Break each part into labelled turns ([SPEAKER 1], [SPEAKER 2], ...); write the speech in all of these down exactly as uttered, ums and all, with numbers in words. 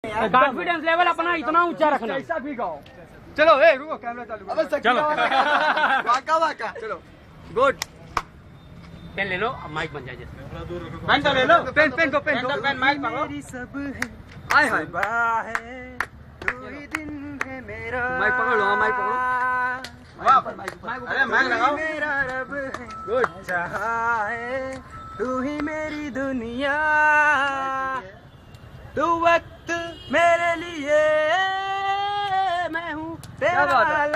[SPEAKER 1] Confidence level अपना इतना ऊंचा रखना।
[SPEAKER 2] कैसा भी गाओ। चलो ए रुको कैमरा चालू करो।
[SPEAKER 3] चलो
[SPEAKER 2] वाका वाका चलो गुड।
[SPEAKER 1] पेन ले लो अब माइक बन जाए जैसे।
[SPEAKER 3] पेन तो ले लो।
[SPEAKER 2] पेन पेन को पेन को
[SPEAKER 3] पेन माइक पकड़ो।
[SPEAKER 2] हाय हाय तू ही दिन है मेरा। माइक पकड़ लो माइक पकड़ो।
[SPEAKER 3] अरे माइक लगाओ।
[SPEAKER 2] मेरा रब है गुड जहां है तू ही मेरी दुनिया तू वक्त मेरे लिए मैं हूँ तेरा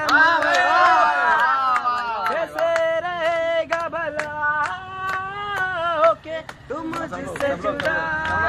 [SPEAKER 2] कैसे रहेगा भला ओके तुम मुझसे जुदा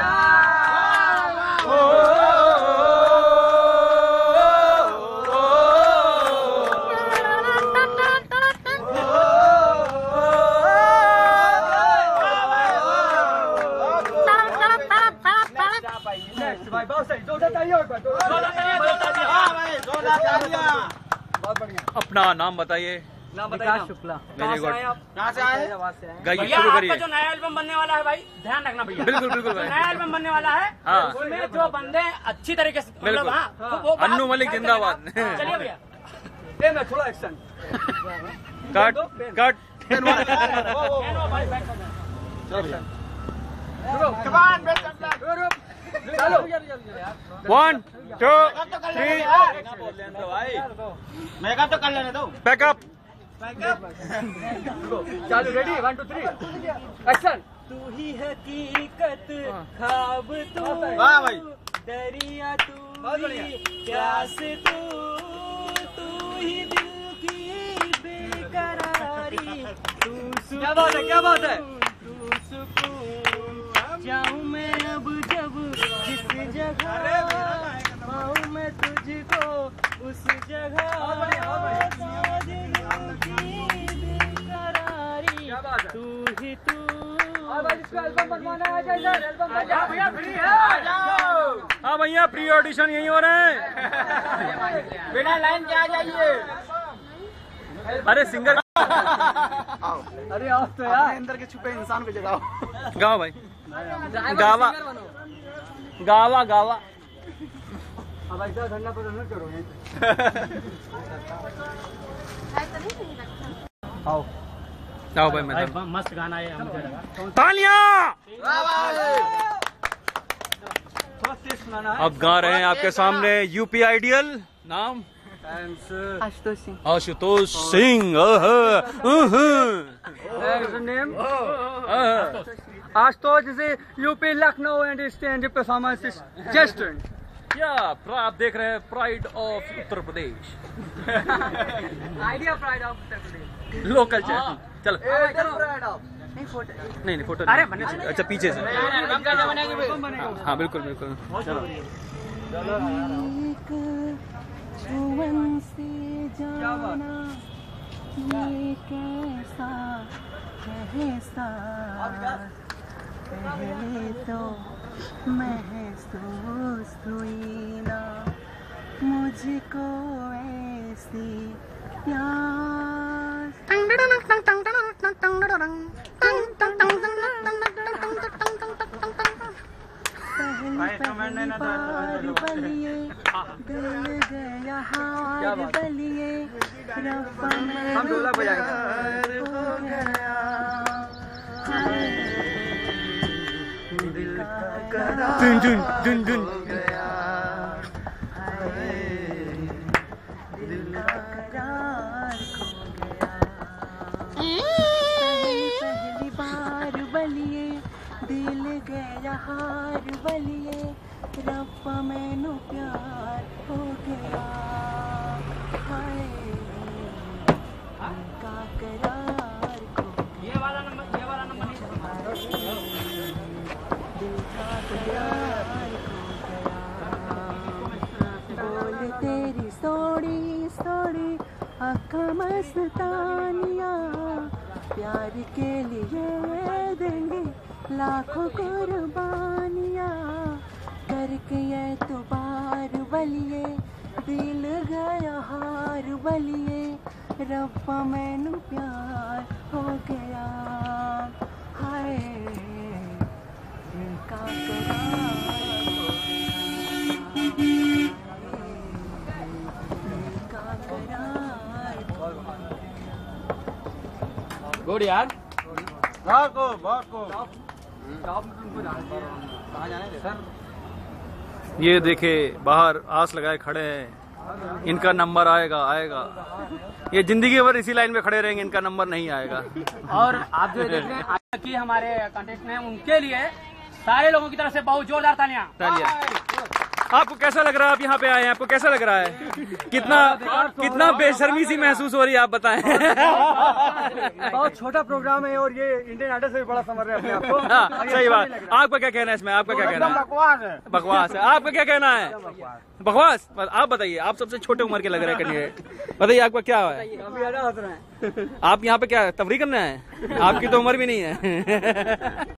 [SPEAKER 4] अपना नाम बताइए।
[SPEAKER 2] नाम बताइए। शुक्ला।
[SPEAKER 4] Very good.
[SPEAKER 3] कहाँ से आए?
[SPEAKER 4] गाइए
[SPEAKER 1] भैया
[SPEAKER 4] शुरू
[SPEAKER 1] आपका
[SPEAKER 4] करिए।
[SPEAKER 1] जो नया एल्बम बनने वाला है भाई ध्यान रखना भैया।
[SPEAKER 4] बिल्कुल बिल्कुल भाई।
[SPEAKER 1] नया एल्बम बनने वाला है
[SPEAKER 4] हाँ।
[SPEAKER 1] उसमें जो बंदे अच्छी तरीके से मतलब
[SPEAKER 4] बिल्कुल।
[SPEAKER 1] हाँ, वो बात
[SPEAKER 4] अन्नू मलिक
[SPEAKER 1] क्या
[SPEAKER 4] जिंदाबाद।
[SPEAKER 1] करेगा? चलिए भैया
[SPEAKER 2] ए मैं थोड़ा एक्शन
[SPEAKER 4] कट कट।
[SPEAKER 2] चलो
[SPEAKER 4] वन टू थ्री
[SPEAKER 3] मेकअप तो कर लेने दो।
[SPEAKER 4] पैकअप।
[SPEAKER 2] चालू ready one two three action.
[SPEAKER 1] तू ही हकीकत ख्वाब तू
[SPEAKER 3] वाह भाई।
[SPEAKER 1] दरिया तू
[SPEAKER 2] बहुत बढ़िया।
[SPEAKER 1] प्यास तू तू ही दिल की बेकरारी तू
[SPEAKER 2] क्या बात है क्या बात है।
[SPEAKER 1] तू सुकून जाऊं मैं अब जब जिस जगह पाऊं मैं तुझको उस जगह बेकरारी तू ही तू।
[SPEAKER 2] एल्बम बनवाना है सर एल्बम भैया फ्री है
[SPEAKER 3] आ जाओ।
[SPEAKER 4] हाँ भैया प्री ऑडिशन यही हो रहे हैं।
[SPEAKER 3] बिना लाइन के आ जाइए।
[SPEAKER 4] अरे सिंगर
[SPEAKER 2] अरे आप तो यार अंदर के छुपे इंसान को जगाओ।
[SPEAKER 4] गाओ भाई। गावा गावा गावा।
[SPEAKER 2] अब ऐसा धरना प्रदर्शन करो। आओ
[SPEAKER 4] आओ भाई मैं
[SPEAKER 1] मस्त गाना है मुझे लगा।
[SPEAKER 4] तालियां।
[SPEAKER 2] थोड़ा तेज सुनाना है।
[SPEAKER 4] अब गा रहे हैं आपके सामने यूपी आइडियल। नाम
[SPEAKER 2] आशुतोष सिंह।
[SPEAKER 4] आशुतोष सिंह।
[SPEAKER 2] नेम आशुतोष से UP Lucknow and stand performance just
[SPEAKER 4] क्या आप देख रहे हैं pride of Uttar Pradesh.
[SPEAKER 2] Idea pride of Uttar Pradesh
[SPEAKER 4] local channel. चलो
[SPEAKER 2] प्राइड ऑफ नहीं फोटो
[SPEAKER 4] नहीं नहीं फोटो
[SPEAKER 1] अरे
[SPEAKER 4] नहीं। अच्छा पीछे से।
[SPEAKER 3] एल्बम कैसे बनेगी?
[SPEAKER 4] हाँ बिल्कुल बिल्कुल।
[SPEAKER 1] छुअन से जाना ये कैसा एहसास पहले तो महसूस हुई ना मुझको ऐसी प्यास। पहली बार बलिए दिल गया हार बलिए रब्बा में
[SPEAKER 2] हम ढोलक बजाएंगे।
[SPEAKER 1] हो गया दिल का करार
[SPEAKER 4] डुन डुन डुन डुन।
[SPEAKER 1] दिल का करार खो गया। पहली बार बलिए दिल गया हार बलिए रब्बा मैनू प्यार हो गया हाय दिल का करार खो गया। ये वाला नंबर ये वाला नंबर दिल का करार खो गया। बोल तेरी सोड़ी सोड़ी आँखों मस्तानिया प्यार के लिए देंगे लाखों कुर्बानियाँ करके एतबार बलिए दिल गया हार बलिए रब्बा मैनू प्यार हो गया हाय दिल का करार हो गया।
[SPEAKER 3] गुड यार।
[SPEAKER 2] बहुत को बहुत को कहाँ जाने दे सर।
[SPEAKER 4] ये देखे बाहर आस लगाए खड़े हैं, इनका नंबर आएगा आएगा। ये जिंदगी भर इसी लाइन में खड़े रहेंगे, इनका नंबर नहीं आएगा।
[SPEAKER 3] और आप जो देख रहे हैं आज की हमारे कंटेस्टेंट हैं, उनके लिए सारे लोगों की तरफ से बहुत जोरदार तालियां।
[SPEAKER 4] तालियां। आपको कैसा लग रहा है? आप यहाँ पे आए हैं, आपको कैसा लग रहा है? कितना कितना बेशर्मी सी महसूस हो रही है, आप बताएं।
[SPEAKER 2] बहुत छोटा प्रोग्राम है और ये इंडियन आइडल से भी बड़ा समझ रहे हैं अपने आप को।
[SPEAKER 4] हाँ, सही बात। आपका क्या कहना है इसमें? आपका क्या कहना है?
[SPEAKER 2] बकवास है।
[SPEAKER 4] बकवास है। आपका क्या कहना है? बकवास। आप बताइए, आप सबसे छोटे उम्र के लग रहे हैं कन्या। बताइए आपका क्या है?
[SPEAKER 2] हंस रहे हैं।
[SPEAKER 4] आप यहाँ पे क्या तफरी करना है? आपकी तो उम्र भी नहीं है।